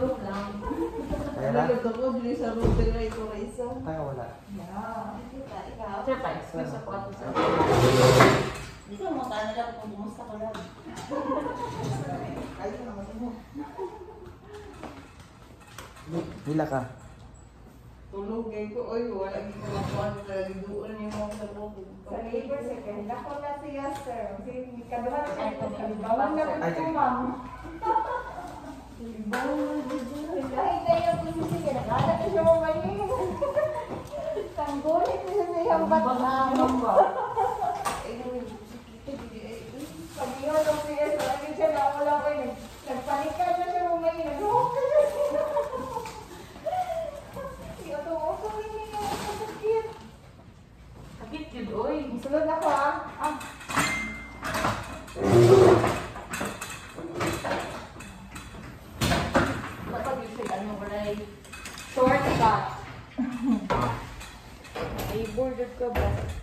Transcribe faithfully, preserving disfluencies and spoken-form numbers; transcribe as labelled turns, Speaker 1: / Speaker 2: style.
Speaker 1: Joke lang.
Speaker 2: Kaya na?
Speaker 3: Nalito ko, dili sa router na ito na isa.
Speaker 2: Tayo wala.
Speaker 3: Yeah. Kita, ikaw.
Speaker 1: Sir, pa-excuse ako ato sa
Speaker 4: Dito mo tayo nila kung kumusta ko lang.
Speaker 3: Kayo naman mo.
Speaker 2: Hila ka.
Speaker 3: Tulog kayo ko, oy, wala gito makuha na doon yung mga sa loob.
Speaker 5: Sa neighbor, second. Ako na siya, sir. Si kaduha na siya. Kalibawang na ko, ma'am. Kalibawang na dito. Ay, kayo po siya. Nagkala ko siya mo mali. Tanggulit niya sa iyang batang. Pag-iwan ng siya, sa akin siya na wala ko yun. Nagpanikan na siya mo mali. Nag-hook na siya. Ito-uso rin niya. Sakit.
Speaker 1: sakit yun, oy.
Speaker 5: Sunod ako, ah. Ah.
Speaker 1: Napag-isip, ano ba na short cut.
Speaker 5: Ay, boarded ka ba?